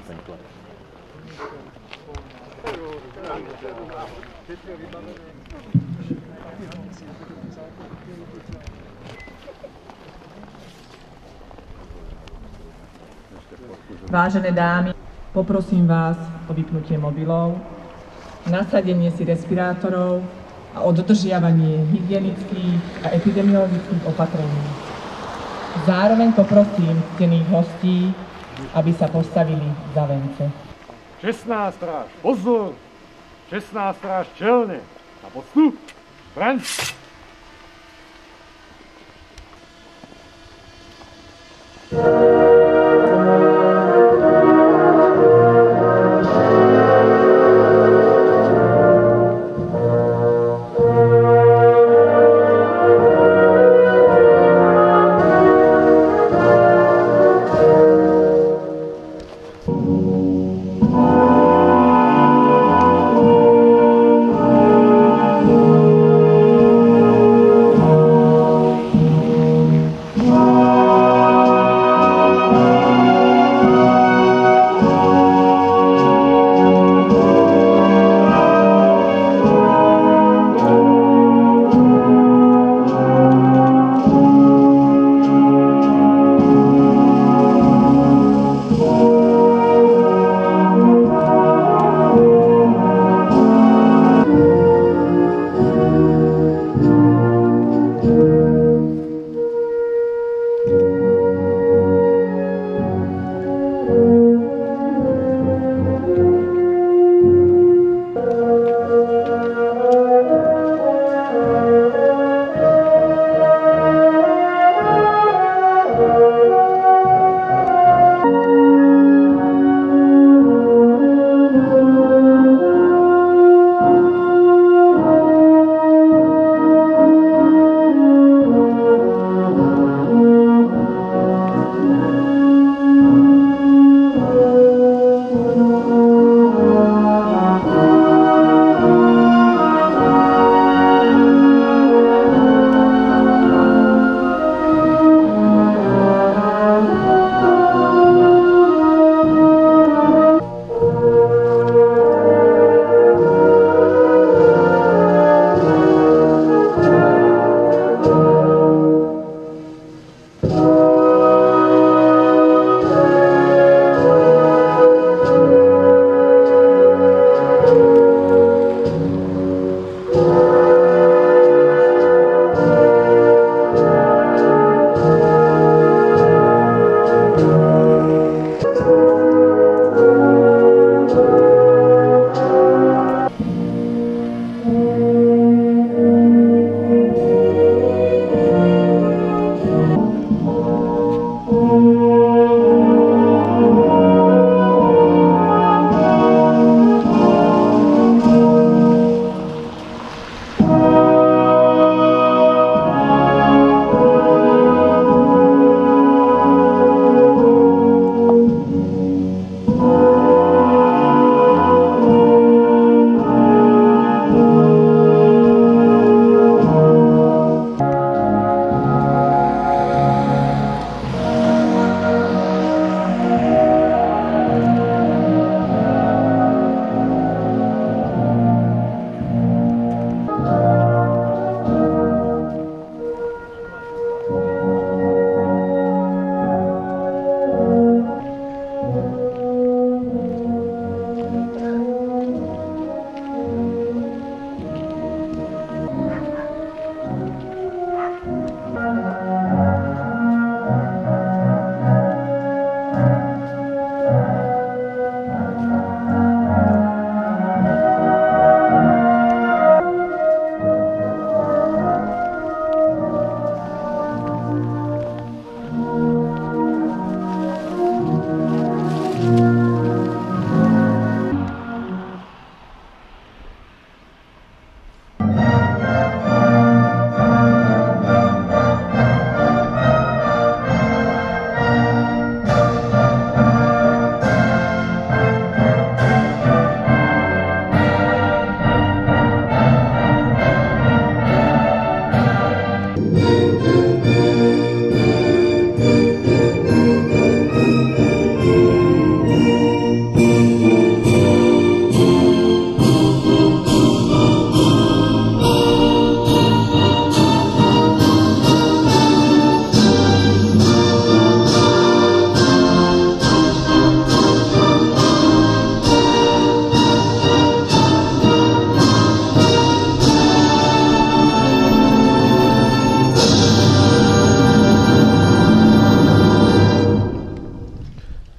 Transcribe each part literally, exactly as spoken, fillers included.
Vážené dámy, poprosím vás o vypnutie mobilov, nasadenie si respirátorov a o dodržiavanie hygienických a epidemiologických opatrení. Zároveň poprosím ctených hostí, aby sa postavili za vence. Čestná stráž, pozor! Čestná stráž čelne! Na postup! Braň!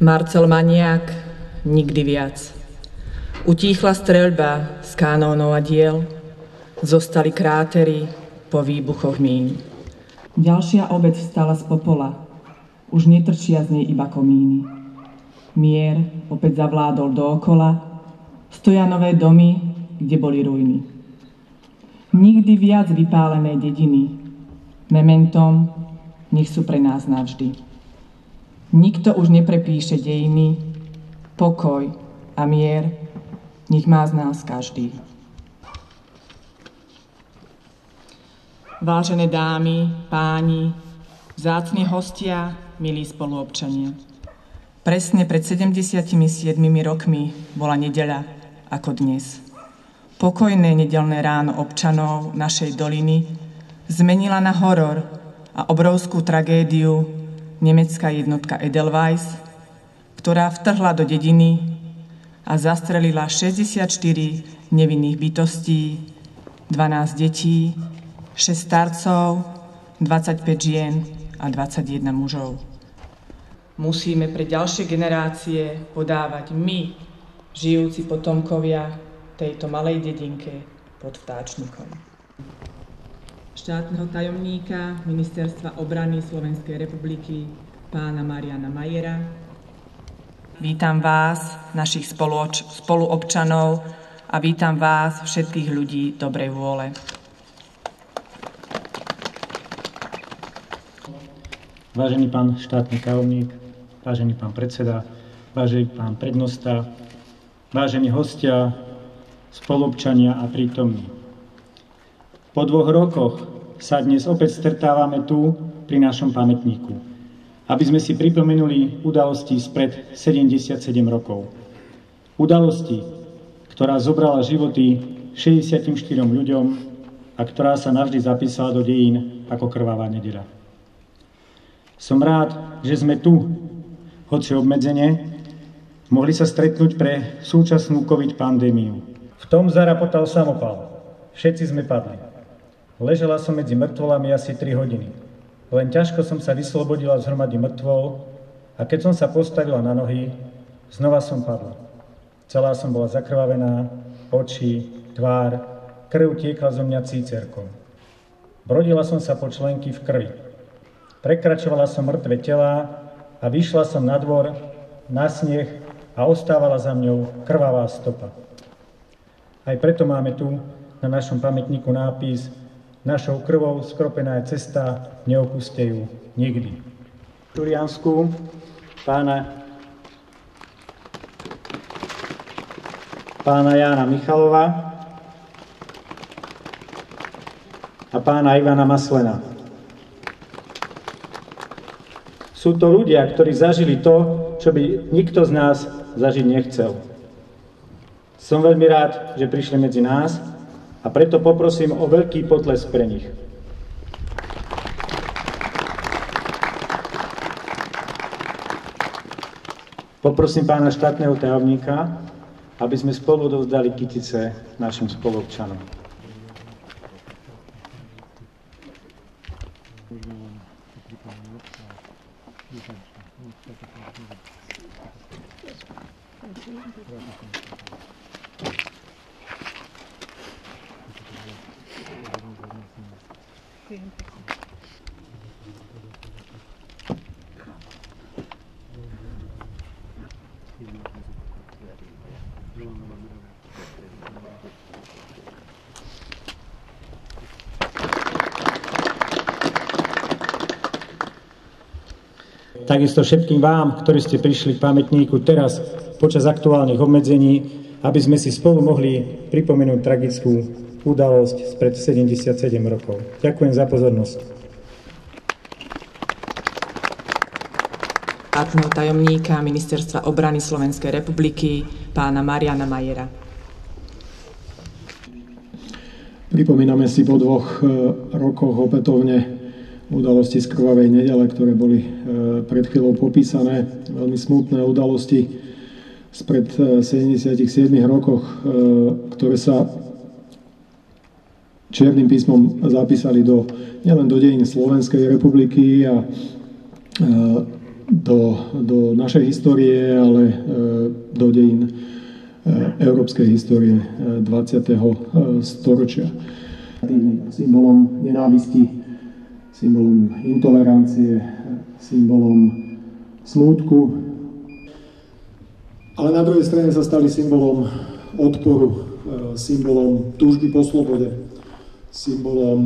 Marcel Maniak, nikdy viac. Utíchla streľba z kanónov a diel, zostali krátery po výbuchoch mín. Ďalšia obec vstala z popola, už netrčia z nej iba komíny. Mier opäť zavládol dookola, stoja nové domy, kde boli ruiny. Nikdy viac vypálené dediny, mementom nech sú pre nás navždy. Nikto už neprepíše dejiny, pokoj a mier nech má z nás každý. Vážené dámy, páni, vzácni hostia, milí spoluobčania. Presne pred sedemdesiatimi siedmimi rokmi bola nedeľa ako dnes. Pokojné nedeľné ráno občanov našej doliny zmenila na horor a obrovskú tragédiu nemecká jednotka Edelweiss, ktorá vtrhla do dediny a zastrelila šesťdesiatštyri nevinných bytostí, dvanásť detí, šesť starcov, dvadsaťpäť žien a dvadsaťjeden mužov. Musíme pre ďalšie generácie podávať my, žijúci potomkovia tejto malej dedinke pod Vtáčnikom. Štátneho tajomníka Ministerstva obrany Slovenskej republiky pána Mariana Majera. Vítam vás, našich spoluoč- spoluobčanov a vítam vás, všetkých ľudí dobrej vôle. Vážený pán štátny tajomník, vážený pán predseda, vážený pán prednosta, vážení hostia, spoluobčania a prítomní. Po dvoch rokoch sa dnes opäť stretávame tu pri našom pamätníku, aby sme si pripomenuli udalosti spred sedemdesiatsedem rokov. Udalosti, ktorá zobrala životy šesťdesiatštyrom ľuďom a ktorá sa navždy zapísala do dejín ako krvavá nedeľa. Som rád, že sme tu, hoci obmedzene, mohli sa stretnúť pre súčasnú COVID pandémiu. V tom zarapotal samopal. Všetci sme padli. Ležela som medzi mŕtvolami asi tri hodiny. Len ťažko som sa vyslobodila z hromady mŕtvol a keď som sa postavila na nohy, znova som padla. Celá som bola zakrvavená, oči, tvár, krv tiekla zo mňa cícerkom. Brodila som sa po členky v krvi. Prekračovala som mŕtve telá a vyšla som na dvor, na sneh a ostávala za mňou krvavá stopa. Aj preto máme tu na našom pamätníku nápis: našou krvou skropená je cesta, neopuste ju nikdy. V Turiansku pána, pána Jána Michalova a pána Ivana Maslena. Sú to ľudia, ktorí zažili to, čo by nikto z nás zažiť nechcel. Som veľmi rád, že prišli medzi nás a preto poprosím o veľký potlesk pre nich. Poprosím pána štátneho tajomníka, aby sme spolu odovzdali kytice našim spoluobčanom. Takisto všetkým vám, ktorí ste prišli k pamätníku teraz počas aktuálnych obmedzení, aby sme si spolu mohli pripomenúť tragickú udalosť spred sedemdesiatsedem rokov. Ďakujem za pozornosť. Štátneho tajomníka Ministerstva obrany Slovenskej republiky pána Mariana Majera. Pripomíname si po dvoch rokoch opätovne udalosti z krvavej nedele, ktoré boli pred chvíľou popísané. Veľmi smutné udalosti spred sedemdesiatsedem rokoch, ktoré sa čiernym písmom zapísali do, nielen do dejín Slovenskej republiky a do, do našej histórie, ale do dejín európskej histórie dvadsiateho storočia. Symbolom nenávisti, symbolom intolerancie, symbolom smútku, ale na druhej strane sa stali symbolom odporu, symbolom túžby po slobode, symbolom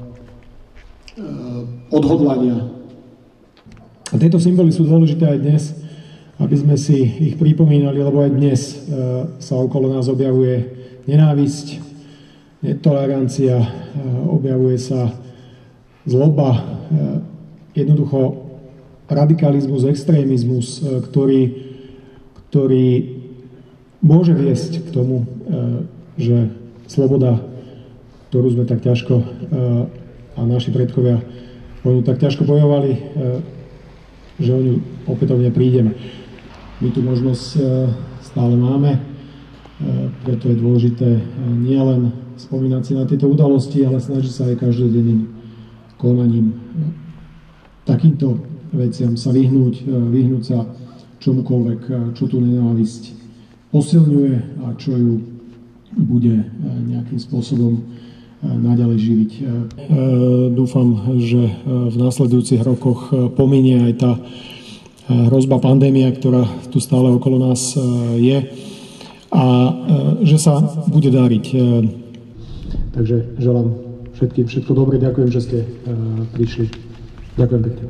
odhodlania. A tieto symboly sú dôležité aj dnes, aby sme si ich pripomínali, lebo aj dnes sa okolo nás objavuje nenávisť, netolerancia, objavuje sa zloba, jednoducho radikalizmus, extrémizmus, ktorý, ktorý môže viesť k tomu, že sloboda, ktorú sme tak ťažko a naši predkovia o ňu tak ťažko bojovali, že o ňu opätovne prídeme. My tu možnosť stále máme, preto je dôležité nielen spomínať si na tieto udalosti, ale snažiť sa aj každodenným konaním takýmto veciam sa vyhnúť, vyhnúť sa čomukoľvek, čo tú nenávisť posilňuje a čo ju bude nejakým spôsobom naďalej živiť. Dúfam, že v následujúcich rokoch pominie aj tá hrozba pandémia, ktorá tu stále okolo nás je a že sa bude dariť. Takže želám všetkým všetko dobré. Ďakujem, že ste prišli. Ďakujem pekne.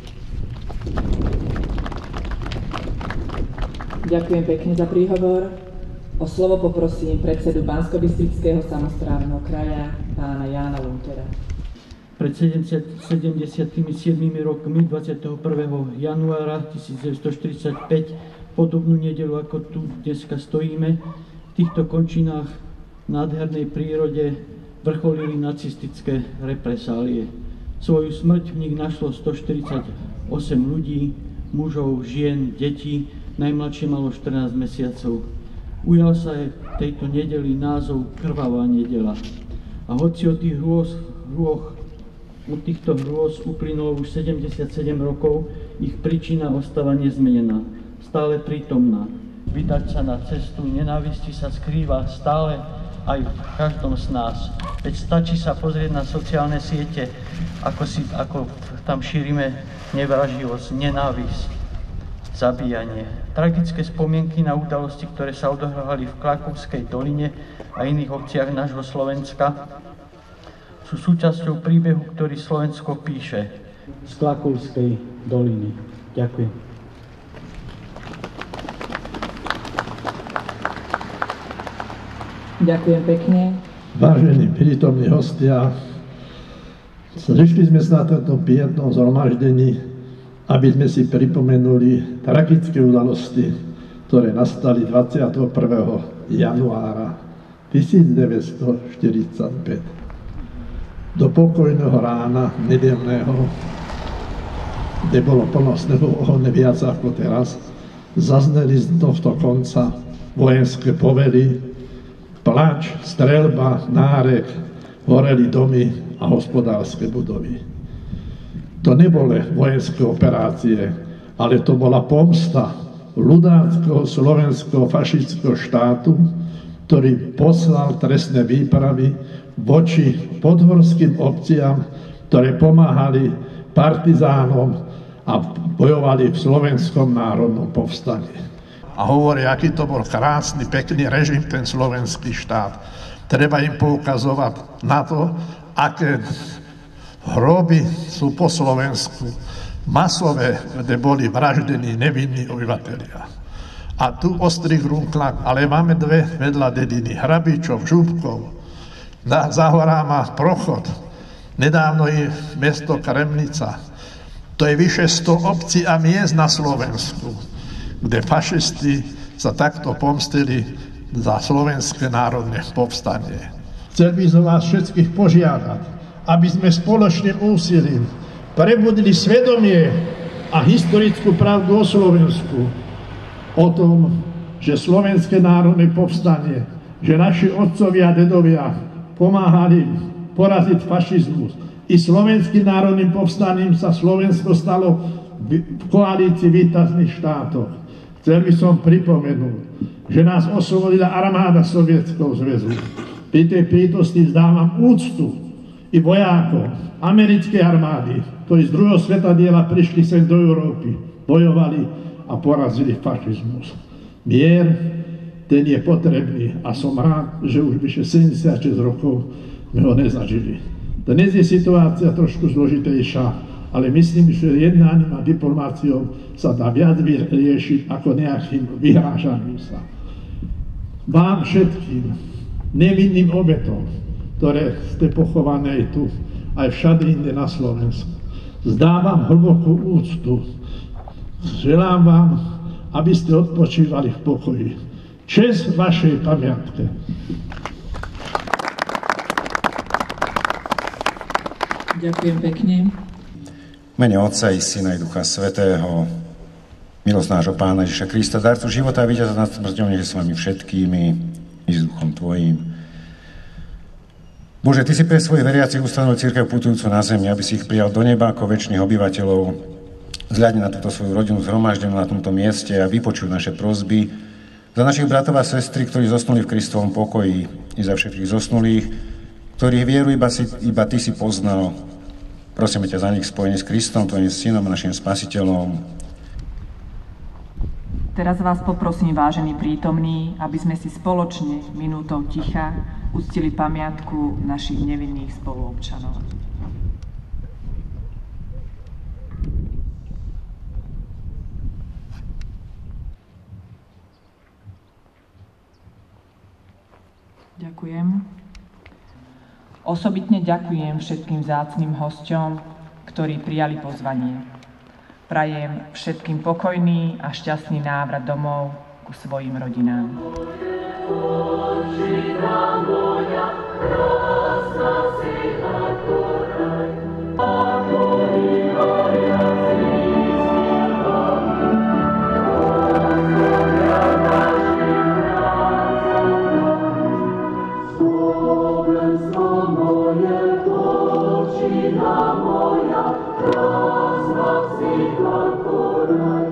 Ďakujem pekne za príhovor. O slovo poprosím predsedu Banskobystrického samosprávneho kraja, pána Jána Luntera. Pred sedemdesiatsedmi rokmi dvadsiateho prvého januára tisícdeväťstoštyridsaťpäť, podobnú nedeľu ako tu dneska stojíme, v týchto končinách v nádhernej prírode vrcholili nacistické represálie. Svoju smrť v nich našlo stoštyridsaťosem ľudí, mužov, žien, detí, najmladšie malo štrnásť mesiacov. Ujal sa aj tejto nedeli názov Krvavá nedeľa. A hoci od tých hrôz, hrôch, od týchto hrôz uplynulo už sedemdesiatsedem rokov, ich príčina ostáva nezmenená, stále prítomná. Vydať sa na cestu nenávisti sa skrýva stále aj v každom z nás. Veď stačí sa pozrieť na sociálne siete, ako, si, ako tam šírime nevraživosť, nenávisť, zabíjanie. Tragické spomienky na udalosti, ktoré sa odohrávali v Klakovskej doline a iných obciach nášho Slovenska, sú súčasťou príbehu, ktorý Slovensko píše z Klakovskej doliny. Ďakujem. Ďakujem pekne. Vážení prítomní hostia, zišli sme sa na tomto pietnom zhromaždení, aby sme si pripomenuli tragické udalosti, ktoré nastali dvadsiateho prvého januára tisícdeväťstoštyridsaťpäť. Do pokojného rána nedelného, kde bolo plno snehu ohodne viac ako teraz, zazneli z tohto konca vojenské povely, plač, streľba, nárek, horeli domy a hospodárske budovy. To neboli vojenské operácie, ale to bola pomsta ľudáckého slovenského fašistického štátu, ktorý poslal trestné výpravy voči podhorským obciam, ktoré pomáhali partizánom a bojovali v slovenskom národnom povstaní. A hovorí, aký to bol krásny, pekný režim, ten slovenský štát. Treba im poukazovať na to, aké hroby sú po Slovensku masové, kde boli vraždení nevinní obyvatelia. A tu Ostrý Grunklak, ale máme dve vedľa dediny, Hrabičov, Župkov, za horám má Prochod, nedávno je mesto Kremnica. To je vyše sto obcí a miest na Slovensku, kde fašisti sa takto pomstili za slovenské národné povstanie. Chcel by som vás všetkých požiadať, aby sme spoločným úsilím prebudili svedomie a historickú pravdu o Slovensku, o tom, že slovenské národné povstanie, že naši otcovia a dedovia pomáhali poraziť fašizmus. I slovenským národným povstaním sa Slovensko stalo v koalícii výtazných štátov. Chcel by som pripomenúť, že nás oslobodila armáda Sovietskeho zväzu. Pri tej prítosti vzdávam úctu i vojákov americkej armády, ktorí z druhého svetadiela prišli sem do Európy, bojovali a porazili fašizmus. Mier, ten je potrebný a som rád, že už vyše sedemdesiatšesť rokov sme ho nezažili. Dnes je situácia trošku zložitejšia, ale myslím, že jednáním a diplomáciou sa dá viac vyriešiť ako nejakým vyhrážaním sa. Vám všetkým, nevinným obetom, ktoré ste pochované tu, aj všade inde na Slovensku, zdávam hlbokú úctu. Želám vám, aby ste odpočívali v pokoji. Česť vašej pamiatke. Ďakujem pekne. V mene Otca i Syna i Ducha Svätého, milosť nášho Pána Ježiša Krista, darcu života a víťaza nad smrťou, nech je s vami všetkými i s Duchom Tvojím. Bože, Ty si pre svojich veriacich ustanovil cirkev putujúcu na zemi, aby si ich prijal do neba ako večných obyvateľov. Zhľadni na túto svoju rodinu zhromaždenú na tomto mieste a vypočuj naše prosby za našich bratov a sestry, ktorí zosnuli v Kristovom pokoji, i za všetkých zosnulých, ktorých vieru iba, si, iba Ty si poznal. Prosíme ťa za nich spojení s Kristom, Tvojim Synom a našim Spasiteľom. Teraz vás poprosím, vážení prítomní, aby sme si spoločne minútou ticha uctili pamiatku našich nevinných spoluobčanov. Ďakujem. Osobitne ďakujem všetkým vzácnym hosťom, ktorí prijali pozvanie. Prajem všetkým pokojný a šťastný návrat domov ku svojim rodinám. Moja, rozmaw si